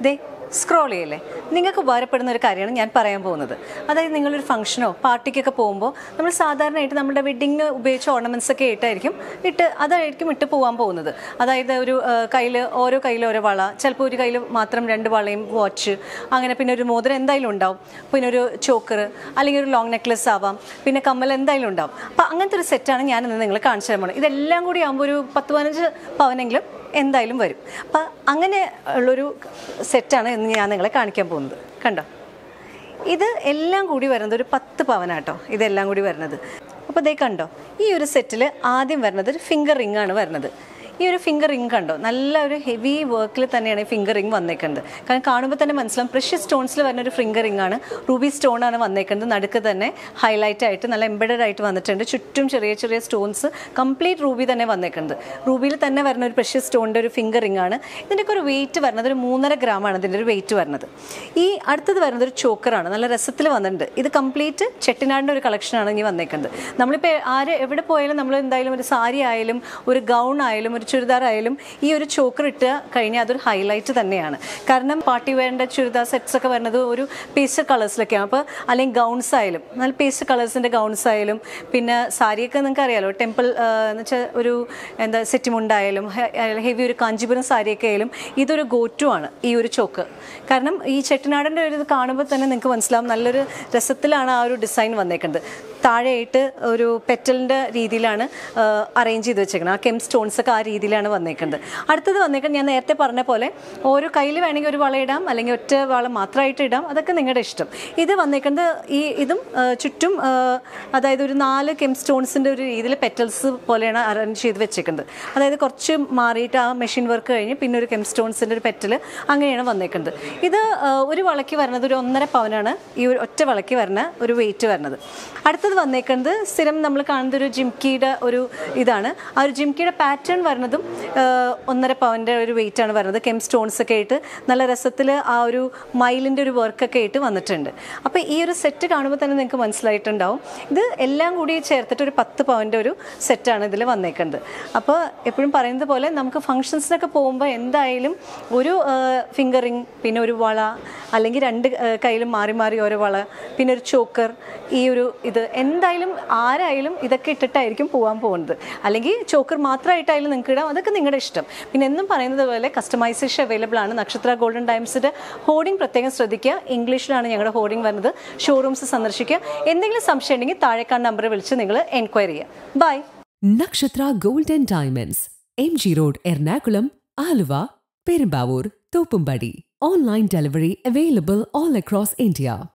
ദേ scroll ചെയ്യല്ലേ, നിങ്ങൾക്ക് ഉപകാരപ്പെടുന്ന ഒരു കാര്യമാണ് ഞാൻ പറയാൻ പോകുന്നത്. അതായത് നിങ്ങളൊരു ഫംഗ്ഷനോ പാർട്ടിക്കൊക്കെ പോകുമ്പോൾ നമ്മൾ സാധാരണയായിട്ട് നമ്മുടെ വെഡ്ഡിങ്ങിന് ഉപയോഗിച്ച ഓർണമെൻറ്റ്സ് ഒക്കെ അതായിരിക്കും ഇട്ട് പോകാൻ പോകുന്നത്. അതായത് ഒരു ഓരോ കയ്യിൽ ഓരോ വള, ചിലപ്പോൾ ഒരു കയ്യിൽ മാത്രം 2 വളയും വാച്ച്, അങ്ങനെ പിന്നെ ഒരു മോതിരം എന്തായാലും ഉണ്ടാവും, പിന്നെ ഒരു ചോക്കർ അല്ലെങ്കിൽ ഒരു ലോങ് നെക്ലസ് ആവാം, പിന്നെ കമ്മൽ എന്തായാലും ഉണ്ടാവും. അപ്പോൾ അങ്ങനത്തെ ഒരു സെറ്റാണ് ഞാനിന്ന് നിങ്ങൾ കാണിച്ചു തരാൻ പോകുന്നത്. ഇതെല്ലാം കൂടി ആകുമ്പോൾ ഒരു 10-15 പവനെങ്കിലും എന്തായാലും വരും. അപ്പം അങ്ങനെ ഉള്ളൊരു സെറ്റാണ് ഇന്ന് ഞാൻ നിങ്ങളെ കാണിക്കാൻ പോകുന്നത്. കണ്ടോ, ഇത് എല്ലാം കൂടി വരുന്നത് ഒരു 10 പവനാട്ടോ ഇതെല്ലാം കൂടി വരുന്നത്. അപ്പോൾ ഇതേ കണ്ടോ, ഈ ഒരു സെറ്റിൽ ആദ്യം വരുന്നത് ഒരു ഫിംഗർ റിംഗ് ആണ് വരുന്നത്. ഈ ഒരു ഫിംഗർ റിംഗ് കണ്ടോ, നല്ല ഒരു ഹെവി വർക്കിൽ തന്നെയാണ് ഈ ഫിംഗർ റിംഗ് വന്നേക്കുന്നത്. കാരണം കാണുമ്പോൾ തന്നെ മനസ്സിലാവും പ്രഷ്യസ് സ്റ്റോൺസിൽ വരുന്ന ഒരു ഫിംഗർ റിംഗ് ആണ്. റൂബി സ്റ്റോൺ ആണ് വന്നേക്കുന്നത്. നടുക്ക് തന്നെ ഹൈലൈറ്റ് ആയിട്ട് നല്ല എംബഡഡ് ആയിട്ട് വന്നിട്ടുണ്ട്. ചുറ്റും ചെറിയ ചെറിയ സ്റ്റോൺസ്, കംപ്ലീറ്റ് റൂബി തന്നെ വന്നേക്കുന്നത്. റൂബിയിൽ തന്നെ വരുന്ന ഒരു പ്രഷ്യസ് സ്റ്റോണിൻ്റെ ഒരു ഫിംഗർ റിംഗ് ആണ്. ഇതിൻ്റെയൊക്കെ ഒരു വെയിറ്റ് വരുന്നത് ഒരു 3.5 ഗ്രാമാണ് ഇതിൻ്റെ ഒരു വെയിറ്റ് വരുന്നത്. ഈ അടുത്തത് വരുന്നത് ഒരു ചോക്കറാണ്, നല്ല രസത്തിൽ വന്നിട്ടുണ്ട്. ഇത് കംപ്ലീറ്റ് ചെട്ടിനാടിൻ്റെ ഒരു കളക്ഷനാണ് ഇനി വന്നേക്കുന്നത്. നമ്മളിപ്പോൾ എവിടെ പോയാലും നമ്മൾ എന്തായാലും ഒരു സാരി ആയാലും ഒരു ഗൗൺ ആയാലും ഒരു ചുരിദാർ ആയാലും ഈ ഒരു ചോക്കർ ഇട്ട് കഴിഞ്ഞാൽ അതൊരു ഹൈലൈറ്റ് തന്നെയാണ്. കാരണം പാർട്ടി വെയറിൻ്റെ ചുരിദാർ സെറ്റ്സ് ഒക്കെ വരുന്നത് ഒരു പേസ്റ്റൽ കളേഴ്സിലൊക്കെയാണ്. അപ്പോൾ അല്ലെങ്കിൽ ഗൗൺസ് ആയാലും നല്ല പേസ്റ്റൽ കളേഴ്സിൻ്റെ ഗൗൺസ് ആയാലും, പിന്നെ സാരിയൊക്കെ നിങ്ങൾക്ക് അറിയാമല്ലോ, ടെമ്പിൾ എന്ന് വെച്ചാൽ ഒരു സെറ്റിമുണ്ടായാലും ഹെവി ഒരു കാഞ്ചീപുരം സാരിയൊക്കെ ആയാലും ഇതൊരു ഗോ ടു ആണ് ഈ ഒരു ചോക്ക്. കാരണം ഈ ചെട്ടിനാടിൻ്റെ ഒരു ഇത് കാണുമ്പോൾ തന്നെ നിങ്ങൾക്ക് മനസ്സിലാവും നല്ലൊരു രസത്തിലാണ് ആ ഒരു ഡിസൈൻ വന്നേക്കുന്നത്. താഴെയായിട്ട് ഒരു പെറ്റലിൻ്റെ രീതിയിലാണ് അറേഞ്ച് ചെയ്ത് വെച്ചേക്കുന്നത്. ആ കെം സ്റ്റോൺസ് ഒക്കെ ആ രീതിയിലാണ് വന്നേക്കുന്നത്. അടുത്തത് വന്നേക്കുന്നത് ഞാൻ നേരത്തെ പറഞ്ഞ പോലെ ഓരോ കയ്യിൽ വേണമെങ്കിൽ ഒരു വള ഇടാം, അല്ലെങ്കിൽ ഒറ്റ വള മാത്രമായിട്ട് ഇടാം, അതൊക്കെ നിങ്ങളുടെ ഇഷ്ടം. ഇത് വന്നേക്കുന്നത് ഇതും ചുറ്റും അതായത് ഒരു 4 കെം സ്റ്റോൺസിൻ്റെ ഒരു രീതിയിൽ പെറ്റൽസ് പോലെയാണ് അറേഞ്ച് ചെയ്ത് വെച്ചേക്കുന്നത്. അതായത് കുറച്ച് മാറിയിട്ട് ആ മെഷീൻ വർക്ക് കഴിഞ്ഞ് പിന്നെ ഒരു കെം സ്റ്റോൺസിൻ്റെ ഒരു പെറ്റൽ അങ്ങനെയാണ് വന്നേക്കുന്നത്. ഇത് ഒരു വളയ്ക്ക് വരുന്നത് ഒരു 1.5 പവനാണ് ഈ ഒരു ഒറ്റ വളയ്ക്ക് വരുന്ന ഒരു വെയിറ്റ് വരുന്നത്. അടുത്തത് വന്നേക്കുന്നത് സ്ഥിരം നമ്മൾ കാണുന്ന ഒരു ജിംകിയുടെ ഒരു ഇതാണ്. ആ ഒരു ജിംകിയുടെ പാറ്റേൺ വരുന്നതും 1.5 പവൻ്റെ ഒരു വെയിറ്റ് ആണ് വരുന്നത്. കെം സ്റ്റോൺസ് ഒക്കെ ആയിട്ട് നല്ല രസത്തിൽ ആ ഒരു മയിലിൻ്റെ ഒരു വർക്കൊക്കെ ആയിട്ട് വന്നിട്ടുണ്ട്. അപ്പോൾ ഈ ഒരു സെറ്റ് കാണുമ്പോൾ തന്നെ നിങ്ങൾക്ക് മനസ്സിലായിട്ടുണ്ടാവും ഇത് എല്ലാം കൂടി ചേർത്തിട്ട് ഒരു 10 പവൻ്റെ ഒരു സെറ്റാണ് ഇതിൽ വന്നേക്കുന്നത്. അപ്പോൾ എപ്പോഴും പറയുന്നത് പോലെ നമുക്ക് ഫങ്ഷൻസിനൊക്കെ പോകുമ്പോൾ എന്തായാലും ഒരു ഫിംഗർ റിംഗ്, പിന്നെ ഒരു വള, അല്ലെങ്കിൽ 2 കയ്യിലും മാറി മാറി ഓരോ വള, പിന്നെ ഒരു ചോക്കർ, ഈ ഒരു ഇത് എന്തായാലും ആരായാലും ഇതൊക്കെ ഇട്ടിട്ടായിരിക്കും പോകാൻ പോകുന്നത്. അല്ലെങ്കിൽ ചോക്കർ മാത്രമായിട്ടായാലും നിങ്ങൾക്ക് ഇടാം, അതൊക്കെ നിങ്ങളുടെ ഇഷ്ടം. പിന്നെ എന്നും പറയുന്നത് പോലെ കസ്റ്റമൈസേഷൻ അവൈലബിൾ ആണ്. നക്ഷത്ര ഗോൾഡൻ ഡയമണ്ട്സിൻ്റെ ഹോർഡിംഗ് പ്രത്യേകം ശ്രദ്ധിക്കുക. ഇംഗ്ലീഷിലാണ് ഞങ്ങളുടെ ഹോർഡിംഗ് വരുന്നത്. ഷോറൂംസ് സന്ദർശിക്കുക. എന്തെങ്കിലും സംശയം ഉണ്ടെങ്കിൽ താഴേക്കാണ് നമ്പർ വിളിച്ച് നിങ്ങൾ എൻക്വയറി ചെയ്യുക. Bye. Nakshatra golden diamonds, MG road, Ernakulam, Aluva, Perumbavoor, Thoppumpady. Online delivery available all across India.